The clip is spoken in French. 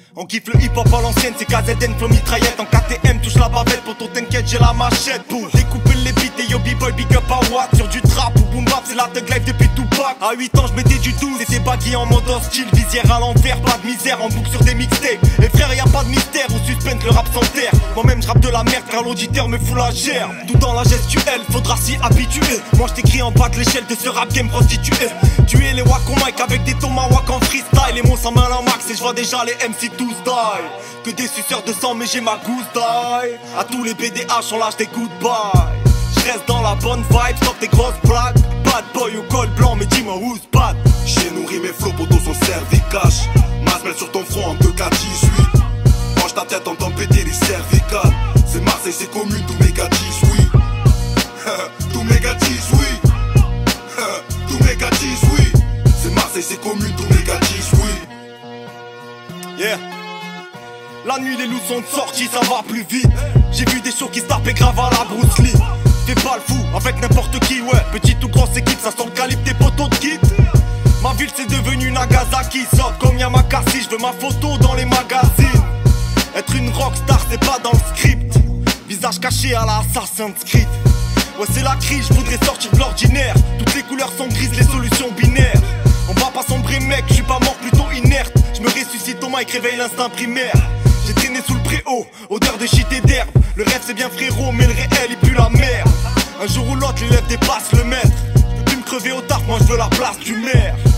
On kiffe le hip hop à l'ancienne, c'est KZN flow mitraillette. En KTM touche la bavette, poto t'inquiète j'ai la machette pour découper les beats et yo b-boy big up à Watt. Sur du trap ou boom bap c'est la thug life depuis Tupac. À 8 ans je mettais du 12, c'était baggy en mode hostile. Visière à l'envers, pas de misère en boucle sur des mixtapes. Et frère y'a pas de mystère, au suspense le rap s'enterre. Moi-même je rappe de la merde car l'auditeur me fout la gerbe. Tout dans la gestuelle, faudra s'y habituer. Moi je t'écris en bas de l'échelle de ce rap game prostitué. Tuer les wack on mic avec des tomahawks en freestyle. Les mots s'en mêlent en max et je vois déjà les MC tous die. Que des suceurs de sang mais j'ai ma gousse d'ail. À tous les BDH on lâche des goodbye. Je reste dans la bonne vibe, stop tes grosses blagues. Bad boy au col blanc mais dis-moi who's bad. J'ai nourri mes flots, potos sont servis cash. Masse mêle sur ton front en 2K18. Penche ta tête, entends péter les cervicales. C'est Marseille, c'est commune, tout mégatis, oui. Tout mégatis, oui. Tout mégatis, oui. C'est Marseille, c'est commune, tout mégatis, oui. Yeah. La nuit les loups sont sortis, ça va plus vite. J'ai vu des shows qui se tapaient grave à la Bruce Lee. Fais pas le fou avec n'importe qui, ouais. Petite ou grosse équipe, ça sent le calibre des poteaux de kit. Ma ville c'est devenu Nagasaki. Sort comme Yamakasi, je veux ma photo dans les magazines. Être une rockstar c'est pas dans le script. Visage caché à la Assassin's Creed. Ouais c'est la crise, je voudrais sortir de l'ordinaire. Toutes les couleurs sont grises, les solutions binaires. On va pas sombrer mec, je suis pas mort plutôt inerte. Je me ressuscite au mic, réveille l'instinct primaire. J'ai traîné sous le préau, odeur de shit et d'herbe. Le rêve c'est bien frérot, mais le réel il pue la merde. Un jour ou l'autre l'élève dépasse le maître. Je peux plus me crever au taf, moi je veux la place du maire.